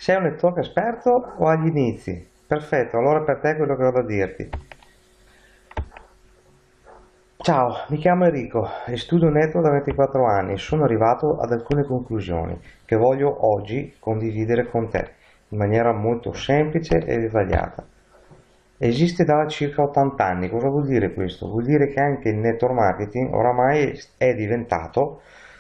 Sei un network esperto o agli inizi? Perfetto, allora per te è quello che ho da dirti. Ciao, mi chiamo Enrico e studio network da 24 anni e sono arrivato ad alcune conclusioni che voglio oggi condividere con te in maniera molto semplice e dettagliata. Esiste da circa 80 anni, cosa vuol dire questo? Vuol dire che anche il network marketing oramai è diventato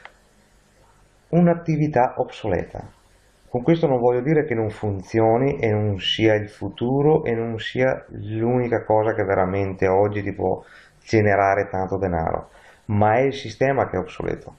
un'attività obsoleta. Con questo non voglio dire che non funzioni e non sia il futuro e non sia l'unica cosa che veramente oggi ti può generare tanto denaro, ma è il sistema che è obsoleto.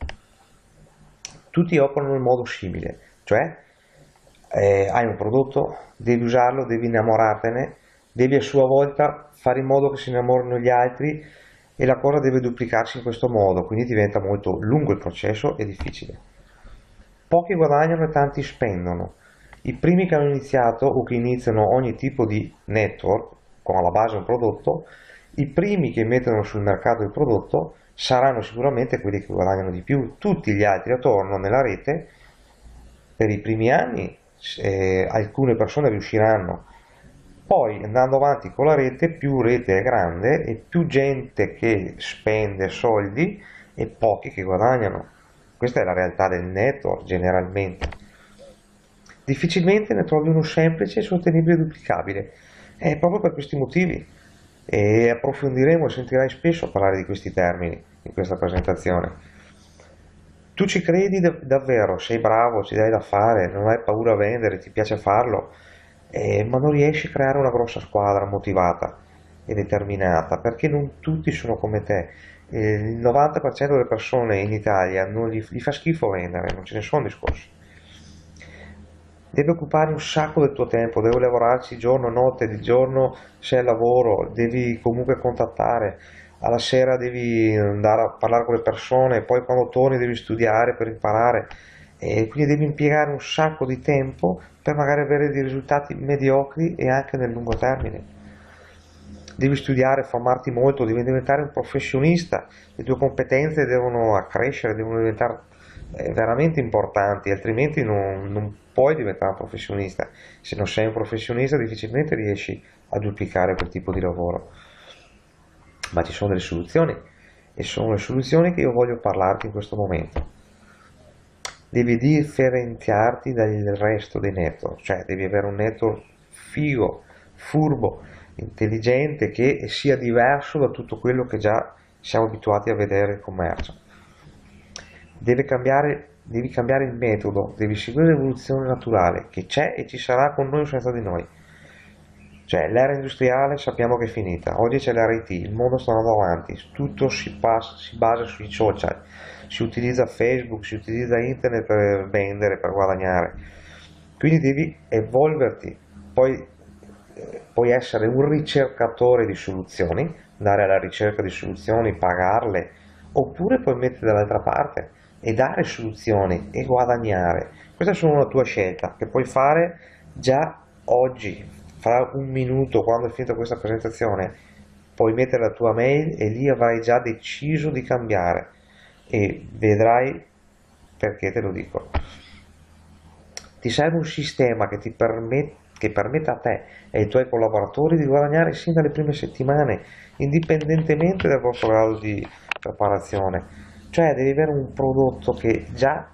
Tutti operano in modo simile, cioè hai un prodotto, devi usarlo, devi innamorartene, devi a sua volta fare in modo che si innamorino gli altri e la cosa deve duplicarsi in questo modo, quindi diventa molto lungo il processo e difficile. Pochi guadagnano e tanti spendono. I primi che hanno iniziato o che iniziano ogni tipo di network con alla base un prodotto, i primi che mettono sul mercato il prodotto saranno sicuramente quelli che guadagnano di più. Tutti gli altri attorno nella rete, per i primi anni, alcune persone riusciranno. Poi andando avanti con la rete, più rete è grande e più gente che spende soldi e pochi che guadagnano. Questa è la realtà del network generalmente. Difficilmente ne trovi uno semplice, sostenibile e duplicabile. È proprio per questi motivi. E approfondiremo e sentirai spesso parlare di questi termini in questa presentazione. Tu ci credi davvero, sei bravo, ci dai da fare, non hai paura a vendere, ti piace farlo, ma non riesci a creare una grossa squadra motivata e determinata, perché non tutti sono come te. Il 90% delle persone in Italia non gli fa schifo vendere, non ce ne sono discorsi. Devi occupare un sacco del tuo tempo, devi lavorarci giorno, notte, di giorno sei al lavoro, devi comunque contattare, alla sera devi andare a parlare con le persone, poi quando torni devi studiare per imparare e quindi devi impiegare un sacco di tempo per magari avere dei risultati mediocri e anche nel lungo termine. Devi studiare, formarti molto, devi diventare un professionista, le tue competenze devono accrescere, devono diventare veramente importanti, altrimenti non puoi diventare un professionista. Se non sei un professionista difficilmente riesci a duplicare quel tipo di lavoro. Ma ci sono delle soluzioni e sono le soluzioni che io voglio parlarti in questo momento. Devi differenziarti dal resto dei network, cioè devi avere un network figo, furbo, intelligente, che sia diverso da tutto quello che già siamo abituati a vedere in commercio. Devi cambiare il metodo, devi seguire l'evoluzione naturale che c'è e ci sarà con noi o senza di noi. Cioè, l'era industriale sappiamo che è finita, oggi c'è l'era IT, il mondo sta andando avanti, tutto si basa sui social, si utilizza Facebook, si utilizza internet per vendere, per guadagnare. Quindi devi evolverti, poi puoi essere un ricercatore di soluzioni, andare alla ricerca di soluzioni, pagarle, oppure puoi mettere dall'altra parte e dare soluzioni e guadagnare. Questa è solo una tua scelta che puoi fare già oggi, fra un minuto, quando è finita questa presentazione, puoi mettere la tua mail e lì avrai già deciso di cambiare e vedrai perché te lo dico. Ti serve un sistema che permetta a te e ai tuoi collaboratori di guadagnare sin dalle prime settimane, indipendentemente dal vostro grado di preparazione. Cioè devi avere un prodotto che già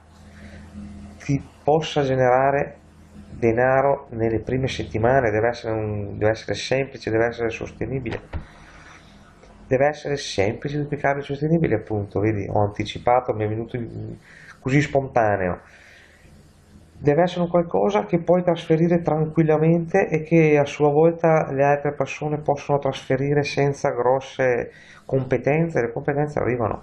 ti possa generare denaro nelle prime settimane, deve essere semplice, deve essere sostenibile. Deve essere semplice, duplicabile e sostenibile, appunto, vedi, ho anticipato, mi è venuto così spontaneo. Deve essere un qualcosa che puoi trasferire tranquillamente e che a sua volta le altre persone possono trasferire senza grosse competenze, le competenze arrivano.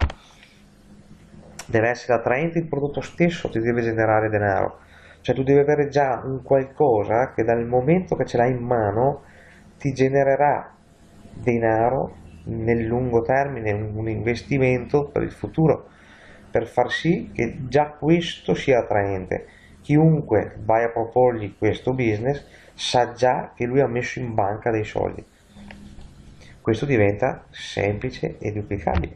Deve essere attraente, il prodotto stesso ti deve generare denaro, cioè tu devi avere già un qualcosa che dal momento che ce l'hai in mano ti genererà denaro nel lungo termine, un investimento per il futuro, per far sì che già questo sia attraente. Chiunque vai a proporgli questo business sa già che lui ha messo in banca dei soldi. Questo diventa semplice e duplicabile.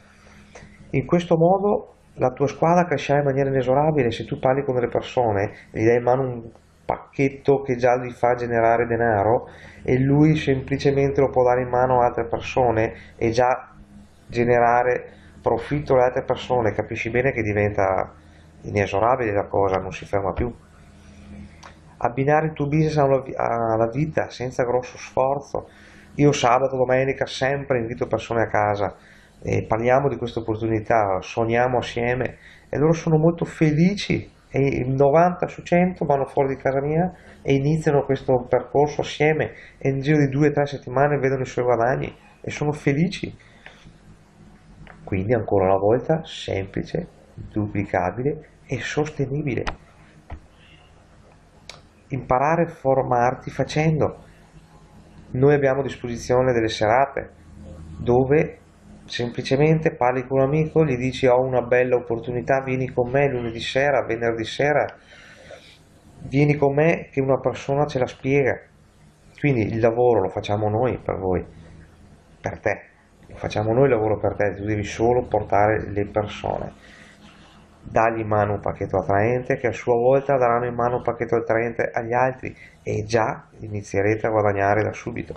In questo modo la tua squadra crescerà in maniera inesorabile se tu parli con delle persone e gli dai in mano pacchetto che già gli fa generare denaro e lui semplicemente lo può dare in mano a altre persone e già generare profitto alle altre persone, capisci bene che diventa inesorabile la cosa, non si ferma più. Abbinare il tuo business alla vita senza grosso sforzo. Io sabato, domenica sempre invito persone a casa e parliamo di questa opportunità, sogniamo assieme e loro sono molto felici e il 90 su 100 vanno fuori di casa mia e iniziano questo percorso assieme e nel giro di 2 o 3 settimane vedono i suoi guadagni e sono felici. Quindi ancora una volta semplice, duplicabile e sostenibile. Imparare a formarti facendo. Noi abbiamo a disposizione delle serate dove semplicemente parli con un amico, gli dici ho una bella opportunità, vieni con me lunedì sera, venerdì sera, vieni con me che una persona ce la spiega. Quindi il lavoro lo facciamo noi per voi, per te, lo facciamo noi il lavoro per te, tu devi solo portare le persone. Dagli in mano un pacchetto attraente che a sua volta daranno in mano un pacchetto attraente agli altri e già inizierete a guadagnare da subito.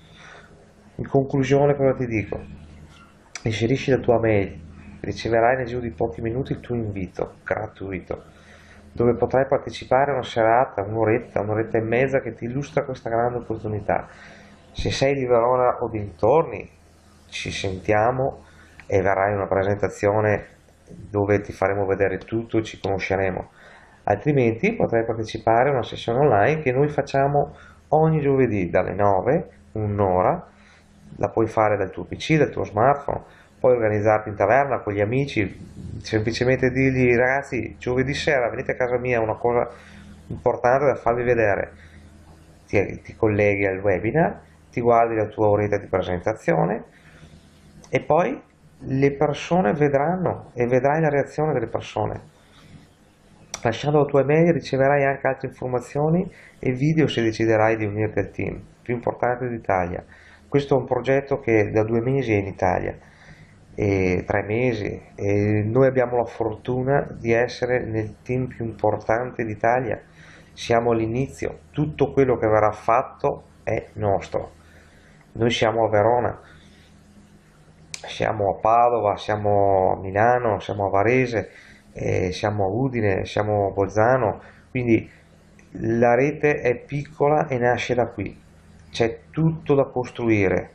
In conclusione cosa ti dico? Inserisci la tua mail, riceverai nel giro di pochi minuti il tuo invito gratuito dove potrai partecipare a una serata, un'oretta e mezza che ti illustra questa grande opportunità. Se sei di Verona o dintorni ci sentiamo e verrai una presentazione dove ti faremo vedere tutto e ci conosceremo. Altrimenti potrai partecipare a una sessione online che noi facciamo ogni giovedì dalle 9, un'ora, la puoi fare dal tuo PC, dal tuo smartphone, puoi organizzarti in taverna con gli amici, semplicemente dirgli ragazzi giovedì sera venite a casa mia, una cosa importante da farvi vedere, ti colleghi al webinar, ti guardi la tua oretta di presentazione e poi le persone vedranno e vedrai la reazione delle persone. Lasciando la tua email riceverai anche altre informazioni e video se deciderai di unirti al team più importante d'Italia. Questo è un progetto che da 2 mesi è in Italia, e 3 mesi, e noi abbiamo la fortuna di essere nel team più importante d'Italia. Siamo all'inizio, tutto quello che verrà fatto è nostro. Noi siamo a Verona, siamo a Padova, siamo a Milano, siamo a Varese, siamo a Udine, siamo a Bolzano, quindi la rete è piccola e nasce da qui, c'è tutto da costruire.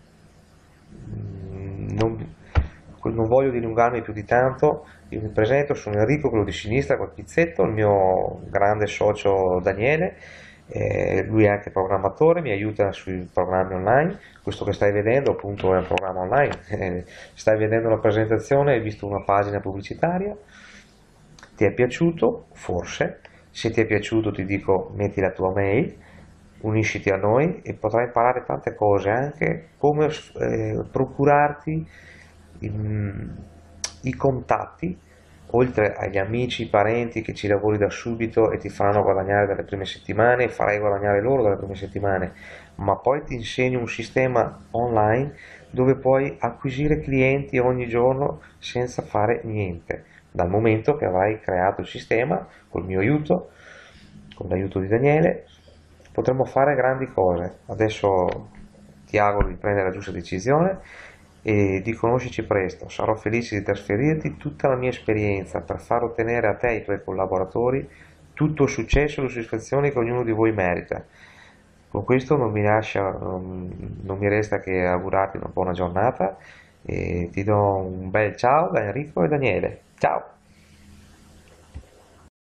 Non voglio dilungarmi più di tanto, io mi presento, sono Enrico, quello di sinistra col pizzetto, il mio grande socio Daniele, lui è anche programmatore, mi aiuta sui programmi online. Questo che stai vedendo appunto è un programma online, stai vedendo una presentazione, hai visto una pagina pubblicitaria, ti è piaciuto? Forse, se ti è piaciuto ti dico metti la tua mail, unisciti a noi e potrai imparare tante cose, anche come procurarti i contatti, oltre agli amici, parenti che ci lavori da subito e ti faranno guadagnare dalle prime settimane, farai guadagnare loro dalle prime settimane, ma poi ti insegno un sistema online dove puoi acquisire clienti ogni giorno senza fare niente, dal momento che avrai creato il sistema col mio aiuto, con l'aiuto di Daniele, potremo fare grandi cose. Adesso ti auguro di prendere la giusta decisione e di conoscerci presto. Sarò felice di trasferirti tutta la mia esperienza per far ottenere a te e ai tuoi collaboratori tutto il successo e le soddisfazioni che ognuno di voi merita. Con questo non mi resta che augurarti una buona giornata e ti do un bel ciao da Enrico e Daniele. Ciao!